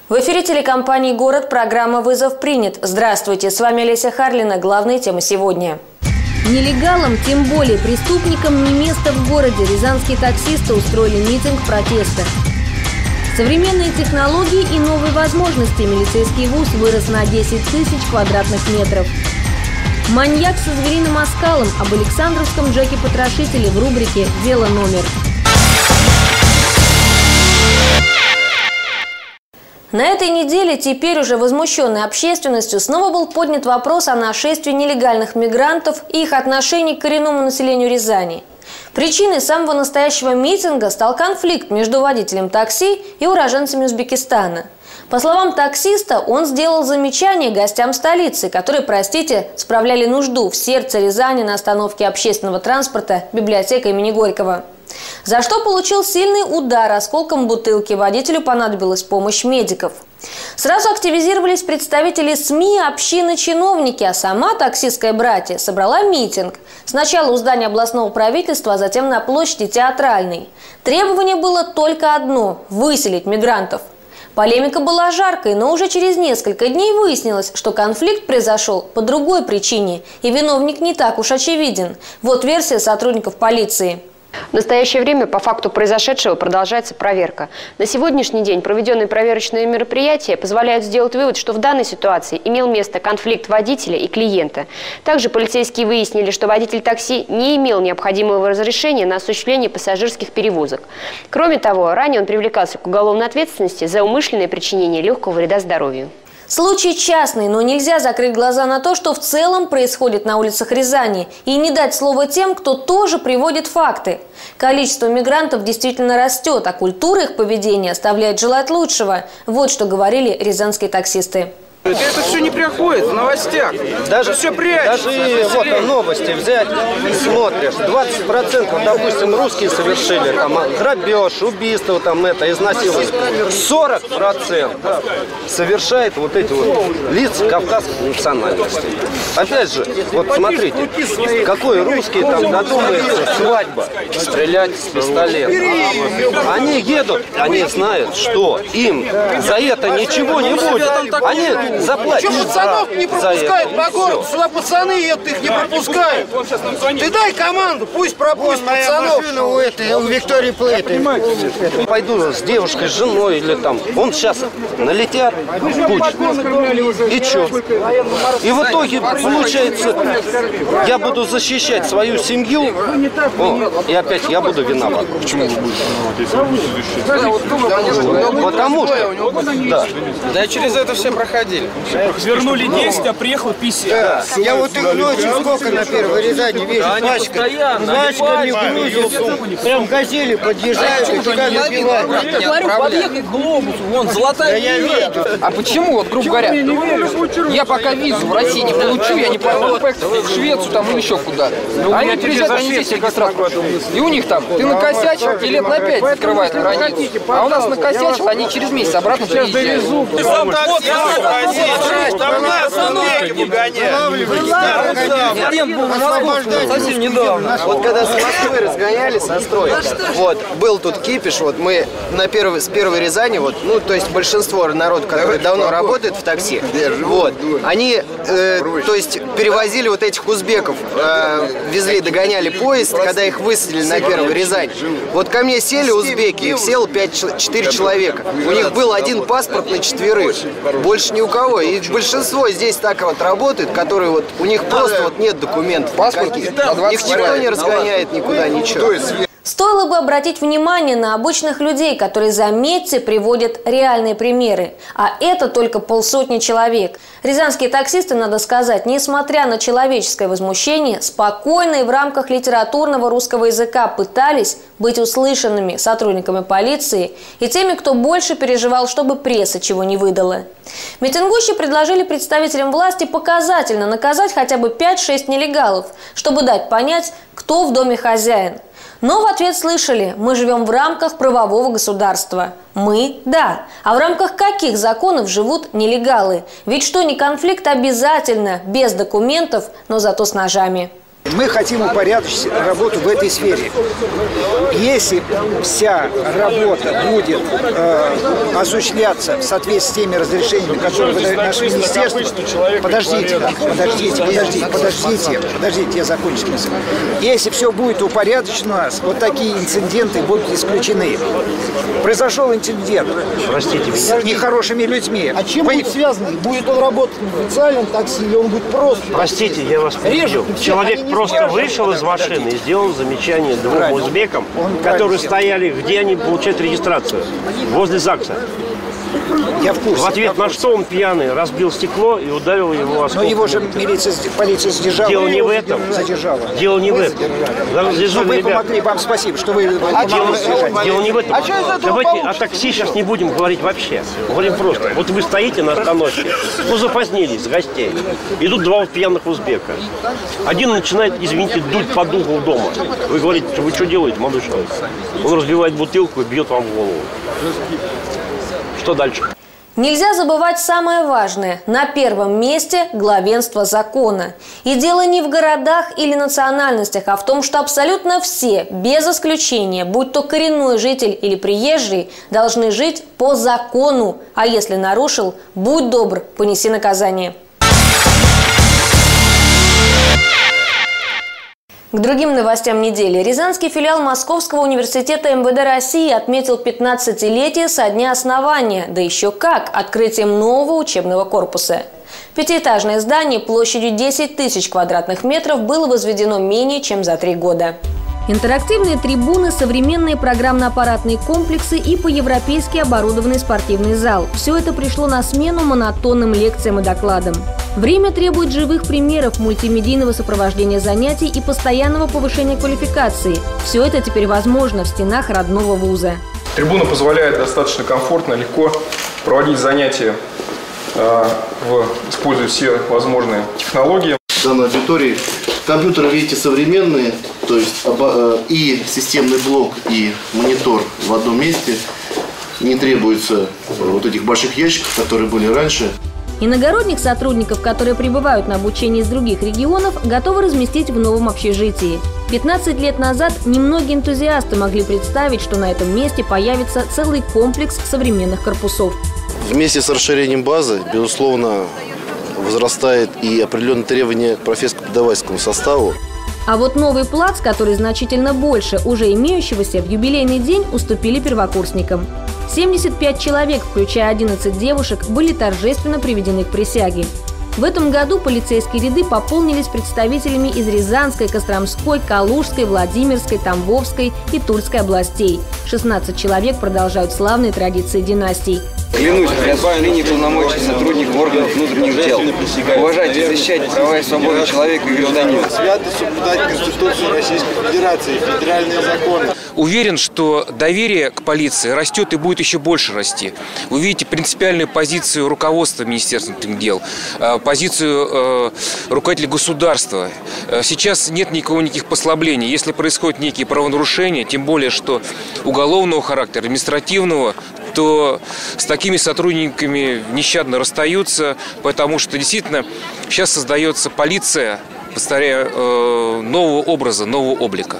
В эфире телекомпании «Город» программа «Вызов принят». Здравствуйте, с вами Олеся Харлина. Главные темы сегодня. Нелегалам, тем более преступникам, не место в городе. Рязанские таксисты устроили митинг протеста. Современные технологии и новые возможности. Милицейский вуз вырос на 10 тысяч квадратных метров. Маньяк со звериным оскалом. Об Александровском Джеке-потрошителе в рубрике «Дело номер». На этой неделе теперь уже возмущенной общественностью снова был поднят вопрос о нашествии нелегальных мигрантов и их отношении к коренному населению Рязани. Причиной самого настоящего митинга стал конфликт между водителем такси и уроженцами Узбекистана. По словам таксиста, он сделал замечание гостям столицы, которые, простите, справляли нужду в сердце Рязани на остановке общественного транспорта библиотека имени Горького. За что получил сильный удар осколком бутылки, водителю понадобилась помощь медиков. Сразу активизировались представители СМИ, общины, чиновники, а сама таксистская братья собрала митинг. Сначала у здания областного правительства, а затем на площади Театральной. Требование было только одно – выселить мигрантов. Полемика была жаркой, но уже через несколько дней выяснилось, что конфликт произошел по другой причине, и виновник не так уж очевиден. Вот версия сотрудников полиции. В настоящее время по факту произошедшего продолжается проверка. На сегодняшний день проведенные проверочные мероприятия позволяют сделать вывод, что в данной ситуации имел место конфликт водителя и клиента. Также полицейские выяснили, что водитель такси не имел необходимого разрешения на осуществление пассажирских перевозок. Кроме того, ранее он привлекался к уголовной ответственности за умышленное причинение легкого вреда здоровью. Случай частный, но нельзя закрыть глаза на то, что в целом происходит на улицах Рязани, и не дать слова тем, кто тоже приводит факты. Количество мигрантов действительно растет, а культура их поведения оставляет желать лучшего. Вот что говорили рязанские таксисты. Это все не приходит в новостях. Даже все прячется. Даже вот новости взять и смотришь. 20%, допустим, русские совершили там грабеж, убийство, там это, изнасилование. 40% совершает вот эти вот лица кавказской национальности. Опять же, вот смотрите, какой русский там додумается свадьба стрелять с пистолета. Они едут, они знают, что им за это ничего не будет. Они заплатят. Почему пацанов не пропускают по городу? Сюда пацаны едут, их не пропускают. Ты дай команду, пусть пропустят пацанов. У Виктории Плейты. Пойду с девушкой, с женой или там. Он сейчас налетят кучу. И что? И в итоге получается, я буду защищать свою семью, и опять я буду виноват. Почему вы будете виноваты? Потому что... Да, через это все проходили. Вернули 10, а приехал 50. Я вот их ночью сколько на Первой Рязани вижу, пачками грузятся, прям газели подъезжают и туда набивают. Говорю, подъехай к глобусу, вон, золотая виза. А почему, вот, грубо говоря, я пока визу в России не получу, я не могу поехать в Швецию там или еще куда-то. А они приезжают, они здесь регистрацию. И у них там, ты накосячил, и лет на 5 закрывают границу. А у нас накосячил, они через месяц обратно приезжают. Там нас не Совсем недавно. Вот когда с Москвы разгоняли со строя, вот, был тут кипиш, вот мы с первой Рязани, вот, ну, то есть большинство народу, который давно работает в такси, вот, они, то есть перевозили вот этих узбеков, везли, догоняли поезд, когда их высадили на первой Рязани. Вот ко мне сели узбеки, их село 4 человека. У них был один паспорт на 4, больше ни у кого. И большинство здесь так вот работает, которые вот, у них просто вот нет документов. Их никто не разгоняет никуда, ничего. Стоило бы обратить внимание на обычных людей, которые, заметьте, приводят реальные примеры. А это только полсотни человек. Рязанские таксисты, надо сказать, несмотря на человеческое возмущение, спокойно и в рамках литературного русского языка пытались быть услышанными сотрудниками полиции и теми, кто больше переживал, чтобы пресса чего не выдала. Митингующие предложили представителям власти показательно наказать хотя бы 5-6 нелегалов, чтобы дать понять, кто в доме хозяин. Но в ответ слышали: мы живем в рамках правового государства. Мы – да. А в рамках каких законов живут нелегалы? Ведь что ни конфликт, обязательно без документов, но зато с ножами. Мы хотим упорядочить работу в этой сфере. Если вся работа будет осуществляться в соответствии с теми разрешениями, которые выдает наше министерство... Подождите, я закончу. Если все будет упорядочено у нас, вот такие инциденты будут исключены. Произошел инцидент с нехорошими людьми. А чем будет связано? Будет он работать в официальном такси или он будет просто... Простите, я вас перебью. Человек просто вышел из машины и сделал замечание двум узбекам, которые стояли, где они получают регистрацию, возле ЗАГСа. Я в курсе. В ответ на что он пьяный разбил стекло и ударил его осколком. Но его же полиция задержала. Дело не в этом. Дело не в этом. Вы помогли, вам спасибо, что вы помогли. Дело не в этом. Давайте о такси сейчас не будем говорить вообще. Говорим просто. Вот вы стоите на остановке, запозднились с гостей. Идут два пьяных узбека. Один начинает, извините, дуть под угол дома. Вы говорите, вы что делаете, молодой человек? Он разбивает бутылку и бьет вам в голову. Что дальше? Нельзя забывать самое важное. На первом месте главенство закона. И дело не в городах или национальностях, а в том, что абсолютно все, без исключения, будь то коренной житель или приезжий, должны жить по закону. А если нарушил, будь добр, понеси наказание. К другим новостям недели. Рязанский филиал Московского университета МВД России отметил 15-летие со дня основания. Да еще как! Открытием нового учебного корпуса. Пятиэтажное здание площадью 10 тысяч квадратных метров было возведено менее чем за 3 года. Интерактивные трибуны, современные программно-аппаратные комплексы и по-европейски оборудованный спортивный зал. Все это пришло на смену монотонным лекциям и докладам. Время требует живых примеров, мультимедийного сопровождения занятий и постоянного повышения квалификации. Все это теперь возможно в стенах родного вуза. Трибуна позволяет достаточно комфортно, легко проводить занятия, используя все возможные технологии. В данной аудитории компьютеры, видите, современные, то есть и системный блок, и монитор в одном месте. Не требуется вот этих больших ящиков, которые были раньше. Иногородних сотрудников, которые прибывают на обучение из других регионов, готовы разместить в новом общежитии. 15 лет назад немногие энтузиасты могли представить, что на этом месте появится целый комплекс современных корпусов. Вместе с расширением базы, безусловно, возрастает и определенные требования к профессорско-преподавательскому составу. А вот новый плац, который значительно больше уже имеющегося, в юбилейный день уступили первокурсникам. 75 человек, включая 11 девушек, были торжественно приведены к присяге. В этом году полицейские ряды пополнились представителями из Рязанской, Костромской, Калужской, Владимирской, Тамбовской и Тульской областей. 16 человек продолжают славные традиции династий. Клянусь при осуществлении полномочий сотрудников органов внутренних дел уважать и защищать права и свободы человека и гражданина. Свято соблюдать Конституцию Российской Федерации, федеральные законы. Уверен, что доверие к полиции растет и будет еще больше расти. Вы видите принципиальную позицию руководства Министерства внутренних дел, позицию руководителя государства. Сейчас нет никаких послаблений. Если происходят некие правонарушения, тем более, что уголовного характера, административного, то с такими сотрудниками нещадно расстаются, потому что действительно сейчас создается полиция, повторяю, нового образа, нового облика.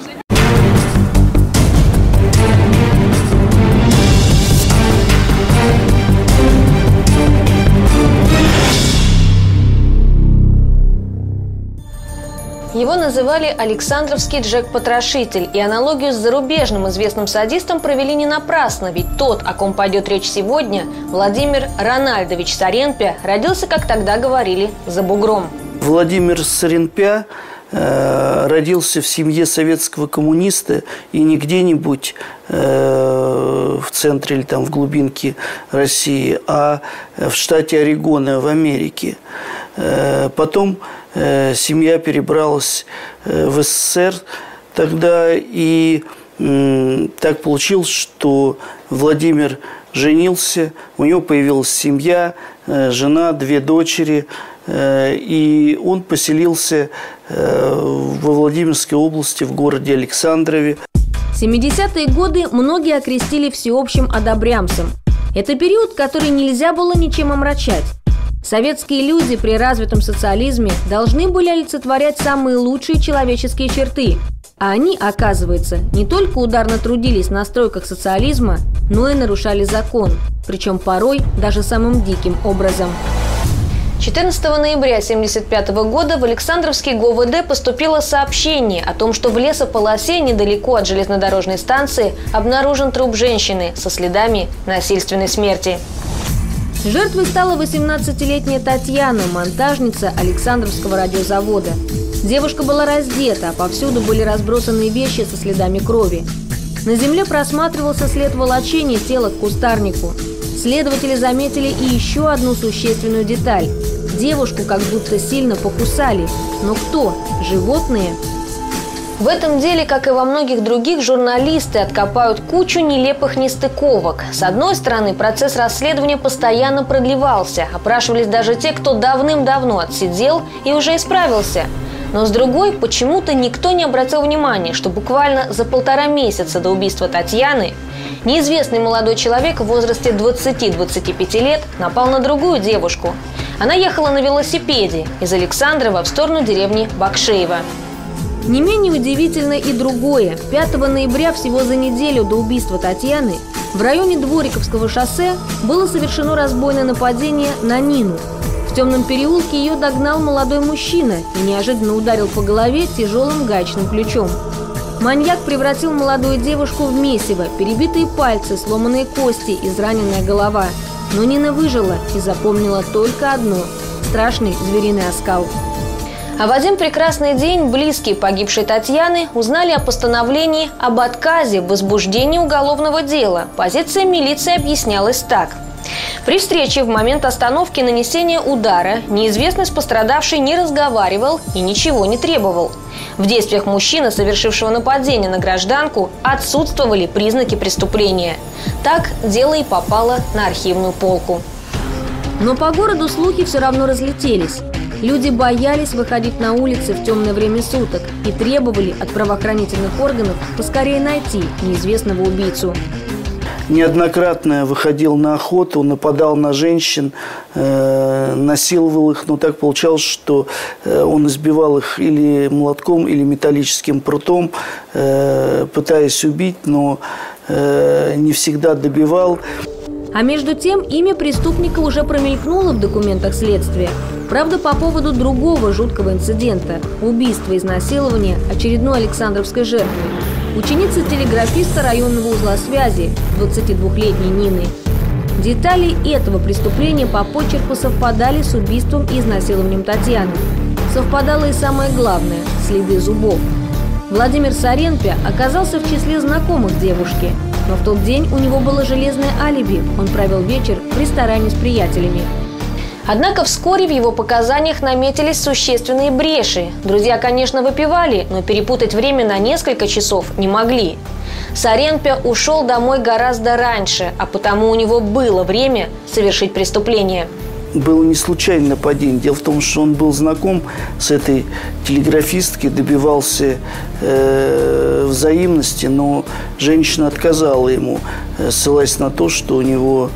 Его называли Александровский Джек-потрошитель, и аналогию с зарубежным известным садистом провели не напрасно, ведь тот, о ком пойдет речь сегодня, Владимир Рональдович Саренпя, родился, как тогда говорили, за бугром. Владимир Саренпя родился в семье советского коммуниста и не где-нибудь в центре или там в глубинке России, а в штате Орегона в Америке. Потом семья перебралась в СССР тогда, и так получилось, что Владимир женился, у него появилась семья, жена, 2 дочери, и он поселился во Владимирской области, в городе Александрове. 70-е годы многие окрестили всеобщим одобрямцем. Это период, который нельзя было ничем омрачать. Советские люди при развитом социализме должны были олицетворять самые лучшие человеческие черты. А они, оказывается, не только ударно трудились на стройках социализма, но и нарушали закон, причем порой даже самым диким образом. 14 ноября 1975 года в Александровский ГУВД поступило сообщение о том, что в лесополосе недалеко от железнодорожной станции обнаружен труп женщины со следами насильственной смерти. Жертвой стала 18-летняя Татьяна, монтажница Александровского радиозавода. Девушка была раздета, а повсюду были разбросаны вещи со следами крови. На земле просматривался след волочения тела к кустарнику. Следователи заметили и еще одну существенную деталь. Девушку как будто сильно покусали. Но кто? Животные? В этом деле, как и во многих других, журналисты откопают кучу нелепых нестыковок. С одной стороны, процесс расследования постоянно продлевался. Опрашивались даже те, кто давным-давно отсидел и уже исправился. Но с другой, почему-то никто не обратил внимания, что буквально за 1,5 месяца до убийства Татьяны неизвестный молодой человек в возрасте 20-25 лет напал на другую девушку. Она ехала на велосипеде из Александрова в сторону деревни Бакшеево. Не менее удивительно и другое. 5 ноября, всего за неделю до убийства Татьяны, в районе Двориковского шоссе было совершено разбойное нападение на Нину. В темном переулке ее догнал молодой мужчина и неожиданно ударил по голове тяжелым гаечным ключом. Маньяк превратил молодую девушку в месиво, перебитые пальцы, сломанные кости, израненная голова. Но Нина выжила и запомнила только одно – страшный звериный оскал. А в один прекрасный день близкие погибшей Татьяны узнали о постановлении об отказе в возбуждении уголовного дела. Позиция милиции объяснялась так. При встрече в момент остановки нанесения удара неизвестный с пострадавшей не разговаривал и ничего не требовал. В действиях мужчины, совершившего нападение на гражданку, отсутствовали признаки преступления. Так дело и попало на архивную полку. Но по городу слухи все равно разлетелись. Люди боялись выходить на улицы в темное время суток и требовали от правоохранительных органов поскорее найти неизвестного убийцу. Неоднократно выходил на охоту, нападал на женщин, насиловал их, но так получалось, что он избивал их или молотком, или металлическим прутом, пытаясь убить, но не всегда добивал. А между тем, имя преступника уже промелькнуло в документах следствия. Правда, по поводу другого жуткого инцидента – убийства, изнасилования очередной александровской жертвы. Ученицы телеграфиста районного узла связи, 22-летней Нины. Детали этого преступления по почерку совпадали с убийством и изнасилованием Татьяны. Совпадало и самое главное – следы зубов. Владимир Саренпя оказался в числе знакомых девушки. Но в тот день у него было железное алиби. Он провел вечер в ресторане с приятелями. Однако вскоре в его показаниях наметились существенные бреши. Друзья, конечно, выпивали, но перепутать время на несколько часов не могли. Саренпя ушел домой гораздо раньше, а потому у него было время совершить преступление. Было не случайное нападение. Дело в том, что он был знаком с этой телеграфисткой, добивался взаимности, но женщина отказала ему, ссылаясь на то, что у него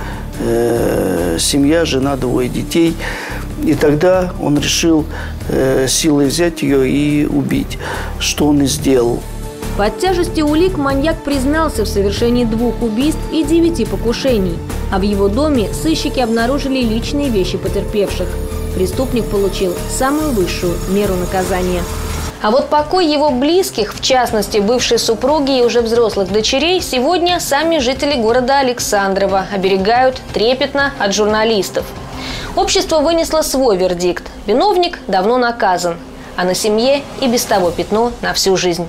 семья, жена, 2 детей. И тогда он решил силой взять ее и убить, что он и сделал. Под тяжестью улик маньяк признался в совершении 2 убийств и 9 покушений. А в его доме сыщики обнаружили личные вещи потерпевших. Преступник получил самую высшую меру наказания. А вот покой его близких, в частности бывшей супруги и уже взрослых дочерей, сегодня сами жители города Александрова оберегают трепетно от журналистов. Общество вынесло свой вердикт. Виновник давно наказан, а на семье и без того пятно на всю жизнь.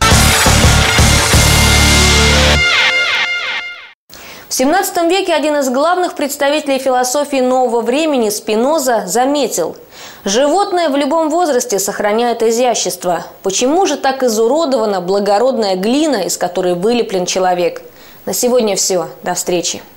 В 17 веке один из главных представителей философии нового времени, Спиноза, заметил: животное в любом возрасте сохраняет изящество. Почему же так изуродована благородная глина, из которой вылеплен человек? На сегодня все. До встречи.